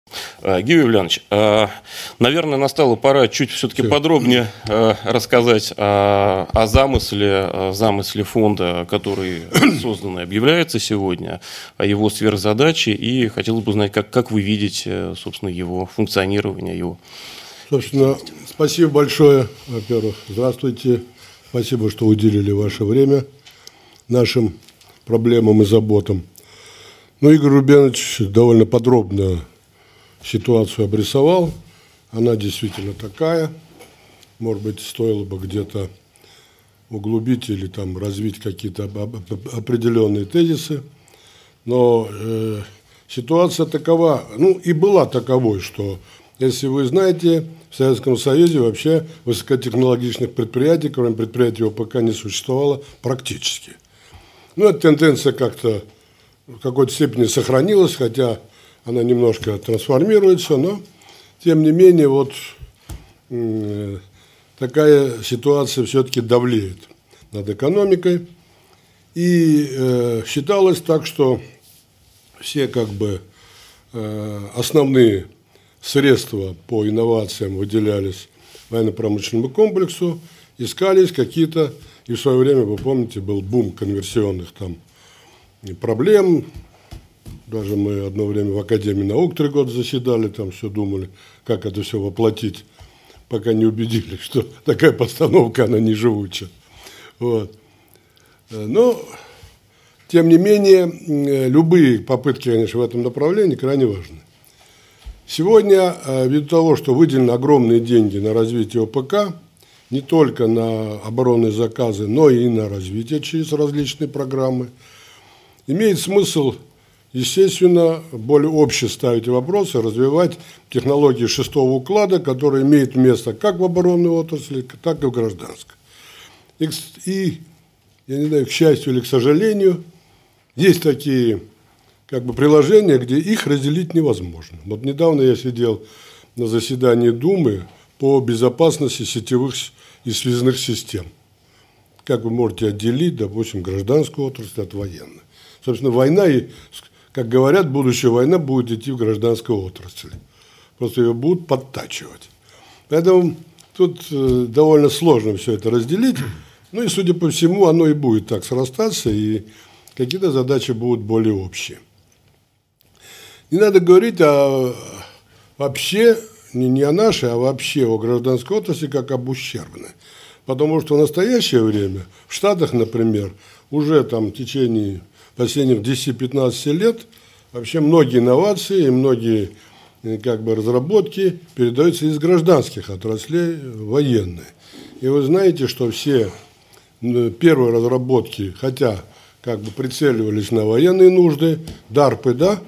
Георгий Юлианович, наверное, настала пора чуть все-таки подробнее рассказать о замысле фонда, который создан и объявляется сегодня, о его сверхзадаче, и хотелось бы узнать, как вы видите, собственно, его функционирование, его. Собственно, спасибо большое, во-первых. Здравствуйте. Спасибо, что уделили ваше время нашим проблемам и заботам. Ну, Игорь Рубенович довольно подробно ситуацию обрисовал. Она действительно такая. Может быть, стоило бы где-то углубить или там развить какие-то определенные тезисы. Но ситуация такова, ну и была таковой, что, если вы знаете, в Советском Союзе вообще высокотехнологичных предприятий, кроме предприятий ОПК, не существовало практически. Ну, эта тенденция как-то в какой-то степени сохранилась, хотя она немножко трансформируется, но, тем не менее, вот такая ситуация все-таки давлеет над экономикой. И считалось так, что все как бы основные средства по инновациям выделялись военно-промышленному комплексу, искались какие-то, и в свое время, вы помните, был бум конверсионных там проблем. Даже мы одно время в Академии наук 3 года заседали, там все думали, как это все воплотить, пока не убедились, что такая постановка, она не живуча. Вот. Но, тем не менее, любые попытки, конечно, в этом направлении крайне важны. Сегодня, ввиду того, что выделены огромные деньги на развитие ОПК, не только на оборонные заказы, но и на развитие через различные программы, имеет смысл, естественно, более общие ставить вопросы, развивать технологии 6-го уклада, которые имеют место как в оборонной отрасли, так и в гражданской. И, я не знаю, к счастью или к сожалению, есть такие как бы приложения, где их разделить невозможно. Вот недавно я сидел на заседании Думы по безопасности сетевых и связных систем. Как вы можете отделить, допустим, гражданскую отрасль от военной? Собственно, война, как говорят, будущая война будет идти в гражданской отрасли. Просто ее будут подтачивать. Поэтому тут довольно сложно все это разделить. Ну и, судя по всему, оно и будет так срастаться, и какие-то задачи будут более общие. Не надо говорить вообще, не о нашей, а вообще о гражданской отрасли как об ущербной. Потому что в настоящее время в Штатах, например, уже там в течение последних 10-15 лет вообще многие инновации и многие как бы разработки передаются из гражданских отраслей в военные. И вы знаете, что все первые разработки, хотя как бы прицеливались на военные нужды, DARPы, да,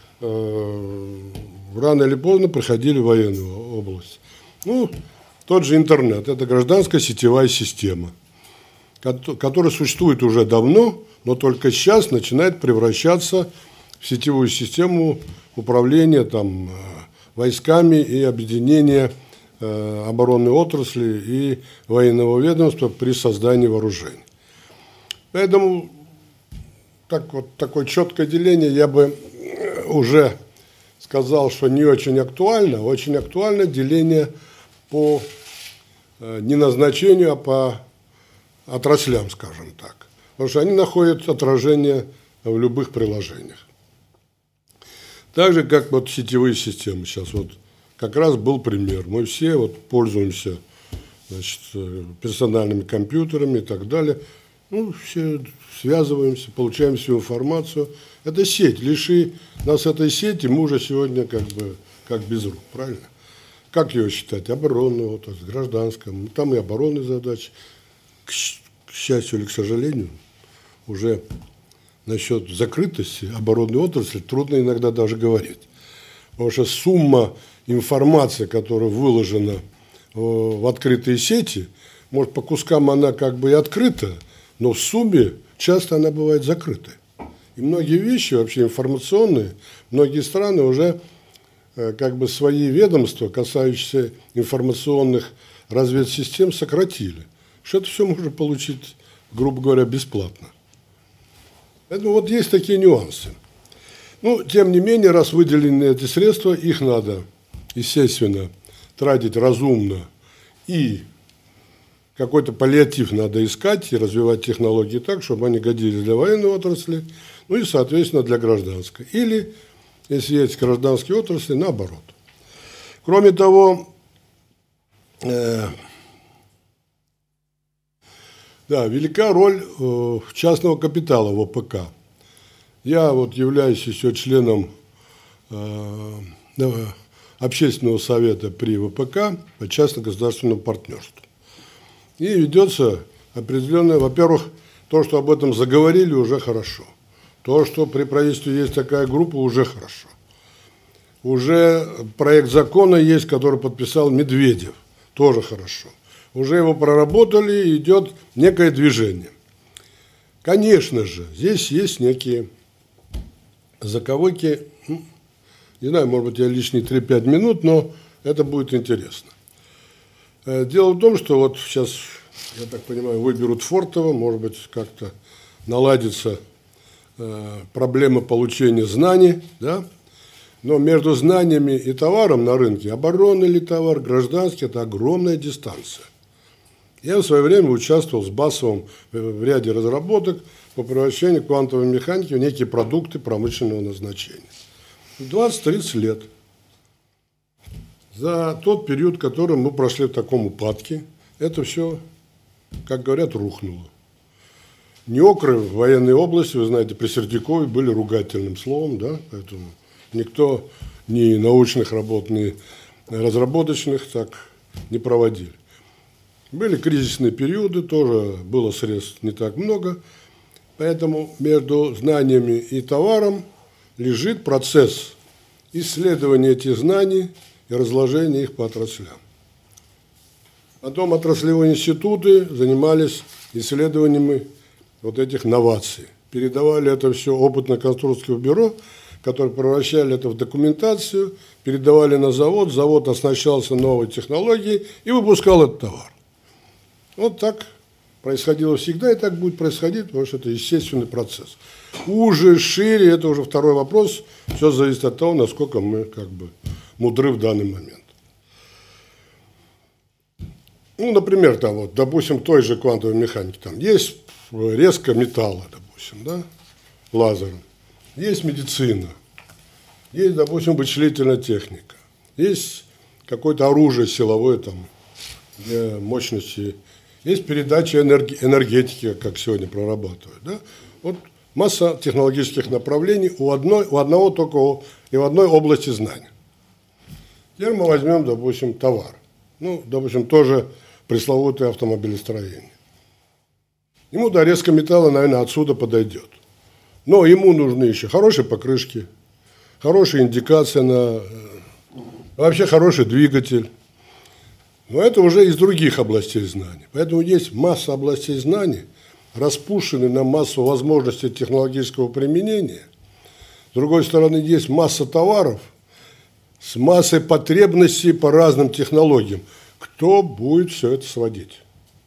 рано или поздно приходили в военную область. Ну, тот же интернет, это гражданская сетевая система, которая существует уже давно, но только сейчас начинает превращаться в сетевую систему управления там, войсками и объединения оборонной отрасли и военного ведомства при создании вооружений. Поэтому такое четкое деление я бы уже сказал, что не очень актуально. Очень актуально деление по не назначению, а по отраслям, скажем так. Потому что они находят отражение в любых приложениях. Так же, как вот сетевые системы. Сейчас вот как раз был пример. Мы все вот пользуемся, значит, персональными компьютерами и так далее. Ну, все связываемся, получаем всю информацию. Это сеть. Лиши нас этой сети, мы уже сегодня как без рук, правильно? Как ее считать? Оборонную отрасль, гражданскую. Там и оборонные задачи. К счастью или к сожалению, уже насчет закрытости оборонной отрасли трудно иногда даже говорить. Потому что сумма информации, которая выложена в открытые сети, может, по кускам она как бы и открыта, но в сумме часто она бывает закрытой. И многие вещи вообще информационные, многие страны уже как бы свои ведомства, касающиеся информационных разведсистем, сократили. Что это все можно получить, грубо говоря, бесплатно. Поэтому вот есть такие нюансы. Ну, тем не менее, раз выделены эти средства, их надо, естественно, тратить разумно. И какой-то паллиатив надо искать и развивать технологии так, чтобы они годились для военной отрасли, ну и, соответственно, для гражданской. Или, если есть гражданские отрасли, наоборот. Кроме того, велика роль частного капитала в ОПК. Я вот являюсь еще членом общественного совета при ВПК по частно-государственному партнерству. И ведется определенное, во-первых, то, что об этом заговорили, уже хорошо. То, что при правительстве есть такая группа, уже хорошо. Уже проект закона есть, который подписал Медведев, тоже хорошо. Уже его проработали, и идет некое движение. Конечно же, здесь есть некие заковыки, не знаю, может быть, я лишние 3-5 минут, но это будет интересно. Дело в том, что вот сейчас, я так понимаю, выберут Фортова, может быть, как-то наладится проблема получения знаний, да? Но между знаниями и товаром на рынке, оборонный ли товар, гражданский, это огромная дистанция. Я в свое время участвовал с Басовым в ряде разработок по превращению квантовой механики в некие продукты промышленного назначения. 20-30 лет. За тот период, который мы прошли в таком упадке, это все, как говорят, рухнуло. Неокры в военной области, вы знаете, при Сердюкове были ругательным словом, да, поэтому никто ни научных работ, ни разработочных так не проводили. Были кризисные периоды, тоже было средств не так много, поэтому между знаниями и товаром лежит процесс исследования этих знаний и разложения их по отраслям. Потом отраслевые институты занимались исследованиями вот этих новаций. Передавали это все опытно-конструкторскому бюро, которые превращали это в документацию, передавали на завод, завод оснащался новой технологией и выпускал этот товар. Вот так происходило всегда, и так будет происходить, потому что это естественный процесс. Уже, шире, это уже второй вопрос, все зависит от того, насколько мы как бы мудры в данный момент. Ну, например, там вот, допустим, той же квантовой механики, там есть резка металла, допустим, да, лазером, есть медицина, есть, допустим, вычислительная техника, есть какое-то оружие силовое там, для мощности, есть передача энергетики, как сегодня прорабатывают, да, вот масса технологических направлений у одного только и в одной области знаний. Теперь мы возьмем, допустим, товар, ну, допустим, тоже пресловутое автомобилестроение. Ему до резка металла, наверное, отсюда подойдет. Но ему нужны еще хорошие покрышки, хорошая индикация на... Вообще хороший двигатель. Но это уже из других областей знаний. Поэтому есть масса областей знаний, распущены на массу возможностей технологического применения. С другой стороны, есть масса товаров с массой потребностей по разным технологиям. Кто будет все это сводить?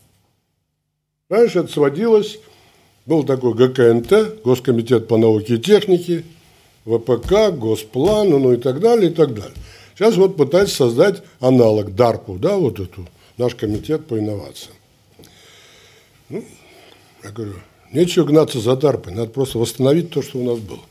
Раньше это сводилось, был такой ГКНТ, Госкомитет по науке и технике, ВПК, Госплан, ну и так далее, и так далее. Сейчас вот пытаются создать аналог ДАРПу, да, вот эту, наш комитет по инновациям. Ну, я говорю, нечего гнаться за ДАРПой, надо просто восстановить то, что у нас было.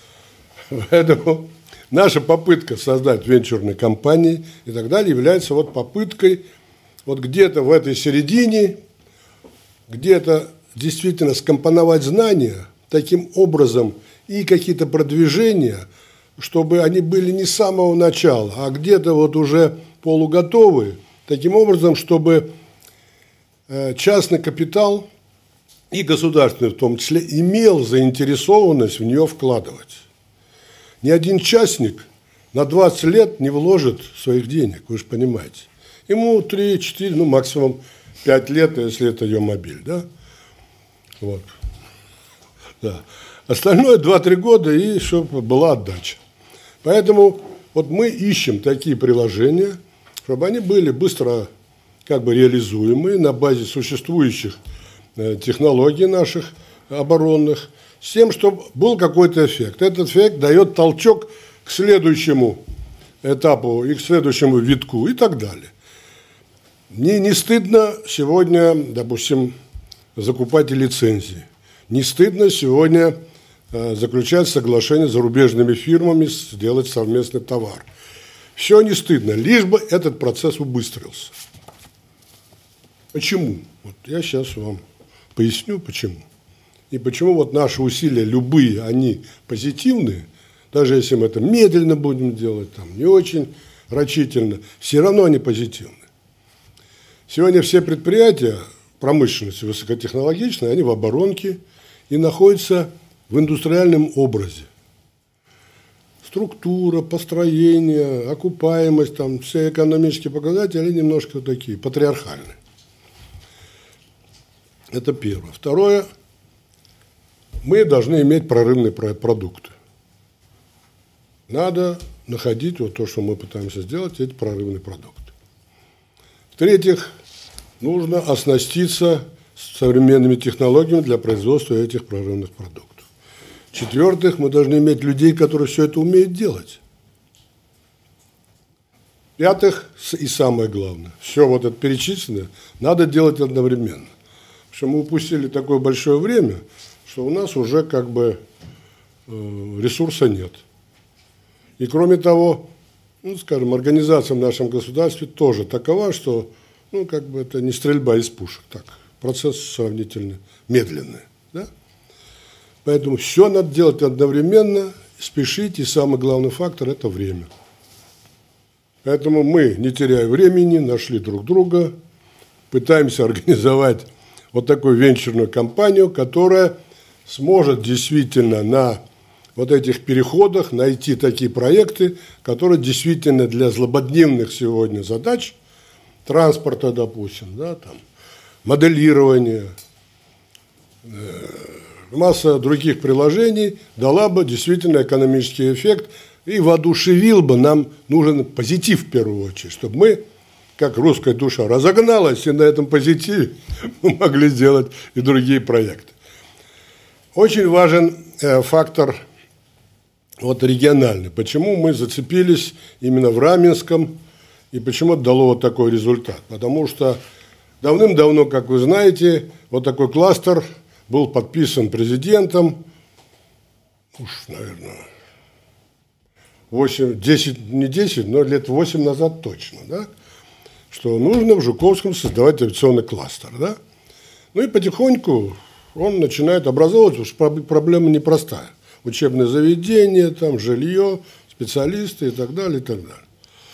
Поэтому наша попытка создать венчурные компании и так далее является вот попыткой вот где-то в этой середине, где-то действительно скомпоновать знания таким образом и какие-то продвижения, чтобы они были не с самого начала, а где-то вот уже полуготовые, таким образом, чтобы частный капитал и государственный в том числе имел заинтересованность в нее вкладывать. Ни один частник на 20 лет не вложит своих денег, вы же понимаете. Ему 3-4, ну максимум 5 лет, если это ее мобиль, да? Вот. Да. Остальное 2-3 года, и чтобы была отдача. Поэтому вот мы ищем такие приложения, чтобы они были быстро как бы реализуемые на базе существующих технологий наших оборонных, с тем, чтобы был какой-то эффект. Этот эффект дает толчок к следующему этапу и к следующему витку и так далее. Мне не стыдно сегодня, допустим, закупать лицензии. Не стыдно сегодня заключать соглашения с зарубежными фирмами, сделать совместный товар. Все не стыдно, лишь бы этот процесс убыстрился. Почему? Вот я сейчас вам поясню, почему. И почему вот наши усилия, любые, они позитивные, даже если мы это медленно будем делать, там, не очень рачительно, все равно они позитивны. Сегодня все предприятия промышленности высокотехнологичные, они в оборонке и находятся в индустриальном образе. Структура, построение, окупаемость, там, все экономические показатели, они немножко такие, патриархальные. Это первое. Второе, мы должны иметь прорывные продукты. Надо находить вот то, что мы пытаемся сделать, эти прорывные продукты. В-третьих, нужно оснаститься современными технологиями для производства этих прорывных продуктов. В-четвертых, мы должны иметь людей, которые все это умеют делать. В-пятых, и самое главное, все вот это перечисленное надо делать одновременно. Потому что мы упустили такое большое время, что у нас уже как бы ресурса нет. И кроме того, ну, скажем, организация в нашем государстве тоже такова, что ну, как бы это не стрельба из пушек, так, процесс сравнительно медленный. Да? Поэтому все надо делать одновременно, спешить, и самый главный фактор – это время. Поэтому мы, не теряя времени, нашли друг друга, пытаемся организовать вот такую венчурную компанию, которая сможет действительно на вот этих переходах найти такие проекты, которые действительно для злободневных сегодня задач, транспорта, допустим, да, там, моделирования, масса других приложений дала бы действительно экономический эффект и воодушевил бы, нам нужен позитив в первую очередь, чтобы мы, как русская душа, разогналась, и на этом позитиве мы могли сделать и другие проекты. Очень важен фактор вот, региональный. Почему мы зацепились именно в Раменском и почему это дало вот такой результат? Потому что давным-давно, как вы знаете, вот такой кластер был подписан президентом, уж, наверное, 10, не 10, но лет 8 назад точно, да? Что нужно в Жуковском создавать авиационный кластер. Да? Ну и потихоньку он начинает образовываться, потому что проблема непростая. Учебное заведение, там, жилье, специалисты и так далее, и так далее.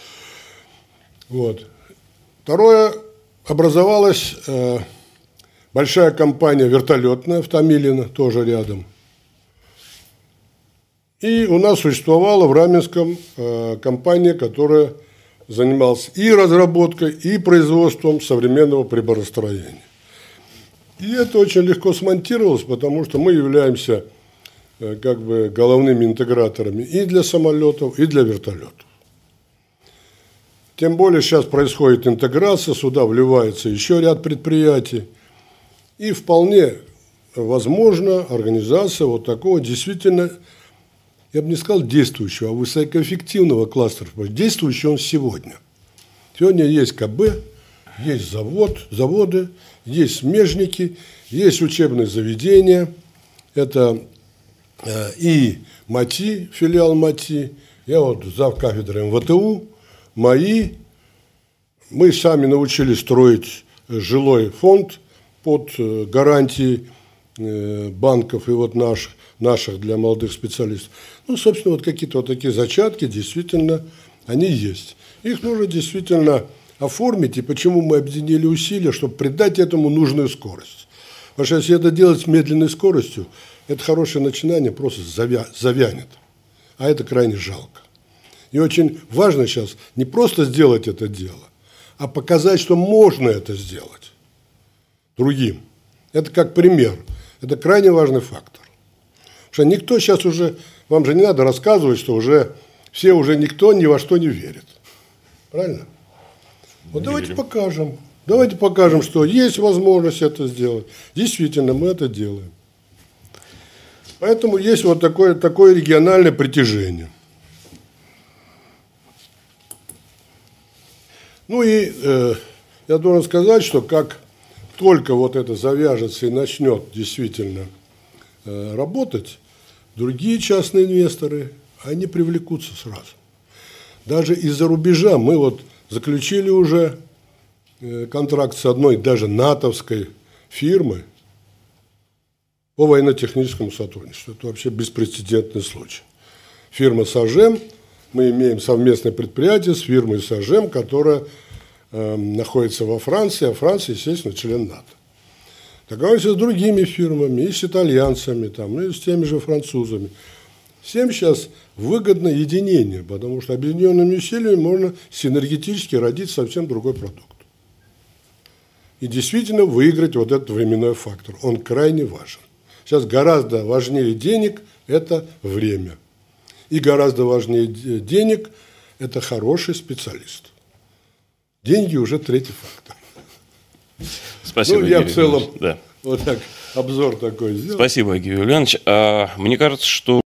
Вот. Второе, образовалась большая компания вертолетная в Томилино, тоже рядом. И у нас существовала в Раменском компания, которая занималась и разработкой, и производством современного приборостроения. И это очень легко смонтировалось, потому что мы являемся как бы головными интеграторами и для самолетов, и для вертолетов. Тем более сейчас происходит интеграция, сюда вливается еще ряд предприятий. И вполне возможно организация вот такого действительно, я бы не сказал действующего, а высокоэффективного кластера. Действующий он сегодня. Сегодня есть КБ, есть заводы, есть смежники, есть учебные заведения. Это и МАТИ, филиал МАТИ, я вот завкафедрой МВТУ, МАИ. Мы сами научились строить жилой фонд под гарантии банков и вот наших для молодых специалистов. Ну, собственно, вот какие-то вот такие зачатки, действительно, они есть. Их нужно действительно оформить, и почему мы объединили усилия, чтобы придать этому нужную скорость. Потому что если это делать с медленной скоростью, это хорошее начинание просто завянет, а это крайне жалко. И очень важно сейчас не просто сделать это дело, а показать, что можно это сделать другим. Это как пример. Это крайне важный фактор. Потому что никто сейчас уже, вам же не надо рассказывать, что уже все уже никто ни во что не верит. Правильно? Вот давайте покажем. Давайте покажем, что есть возможность это сделать. Действительно, мы это делаем. Поэтому есть вот такое региональное притяжение. Ну и я должен сказать, что как только вот это завяжется и начнет действительно работать, другие частные инвесторы, они привлекутся сразу. Даже из-за рубежа мы вот заключили уже контракт с одной даже натовской фирмой по военно-техническому сотрудничеству. Это вообще беспрецедентный случай. Фирма «Сажем», мы имеем совместное предприятие с фирмой «Сажем», которая находится во Франции, а Франция, естественно, член НАТО. Договариваемся с другими фирмами, и с итальянцами, там, и с теми же французами. Всем сейчас выгодно единение, потому что объединенными усилиями можно синергетически родить совсем другой продукт. И действительно выиграть вот этот временной фактор. Он крайне важен. Сейчас гораздо важнее денег – это время. И гораздо важнее денег – это хороший специалист. Деньги уже третий фактор. Спасибо, я в целом да. вот так обзор такой сделал. Спасибо, Георгий Юлианович. Мне кажется, что